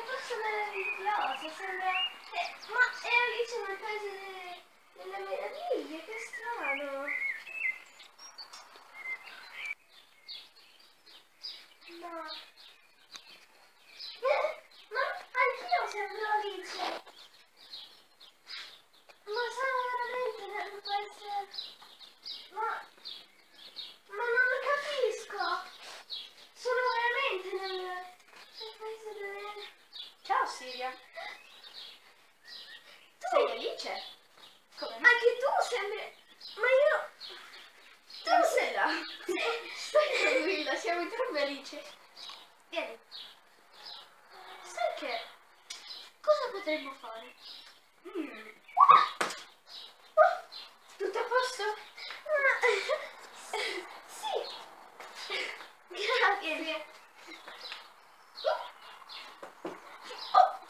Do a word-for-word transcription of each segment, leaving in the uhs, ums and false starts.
posto meraviglioso, sembra... Eh, ma è Alice nel paese de... delle meraviglie, che strano. No. Eh, ma anch'io sembro Alice. Ma sono veramente nel paese... Ma... Ma non lo capisco. Sono veramente nel... nel paese delle... Ciao Silvia. Tu... Sei Alice? Come? Anche tu sembri... Ma io... Tu sei... là. Stai tranquilla, siamo entrambe Alice. Vieni. Sai che... Cosa potremmo fare? Mm. Tutto a posto? Sì. Grazie. Oh.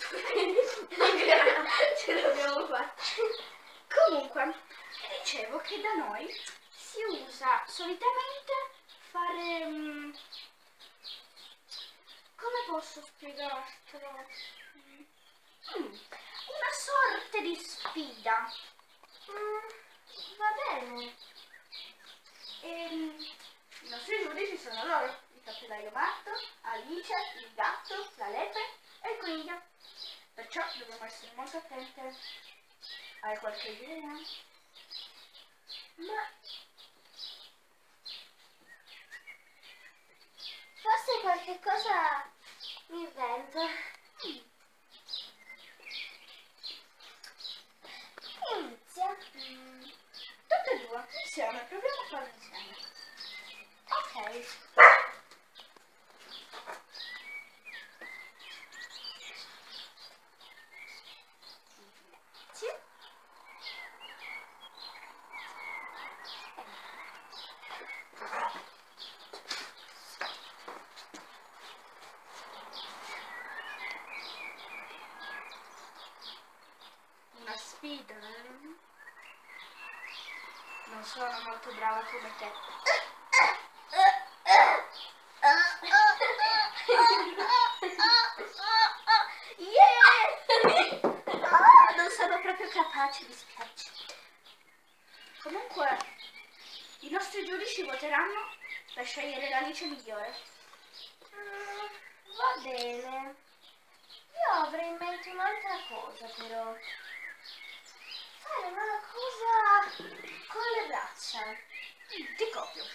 Ce l'abbiamo fatta. Comunque, dicevo che da noi si usa solitamente fare... mm, come posso spiegartelo? Mm, una sorta di sfida. Mm, va bene. E, i nostri giudici sono loro, il cappellaio matto, Alice, il gatto, la lepre e il coniglio. Perciò dobbiamo essere molto attente. Hai qualche idea? Ma... Forse qualche cosa mi invento. Mm. Inizia. Mm. Tutte e due, insieme, proviamo a farlo insieme. Ok. Sì? Una sfida, eh? Non sono molto brava come te. Yeah! Ah, non sono proprio capace, mi spiace. Comunque, i nostri giudici voteranno per scegliere l'Alice migliore. Mm, va bene. Io avrei in mente un'altra cosa, però. Fare una cosa con le braccia. Mm, ti copio.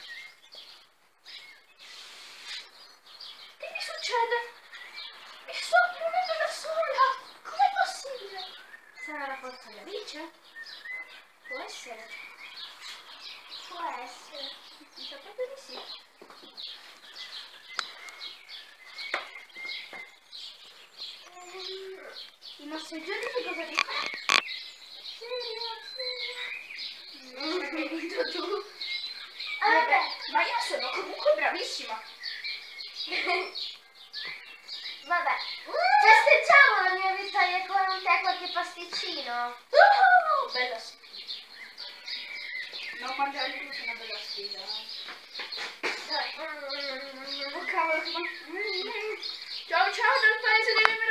Che mi succede? Mi sto muovendo da sola. Com'è possibile? Sarà la forza di Alice? Può essere. Può essere. Mi sa proprio di sì. Ehm, I nostri giudici cosa dicono? Non hai vinto tu. Ah, Vabbè, ma io sono comunque bravissima. Vabbè, festeggiamo la mia vittoria con un tè e qualche pasticcino. Uh, bella sfida. Non mangiare tutto è una bella sfida. Eh. Oh cavolo, ma... Ciao ciao dal paese delle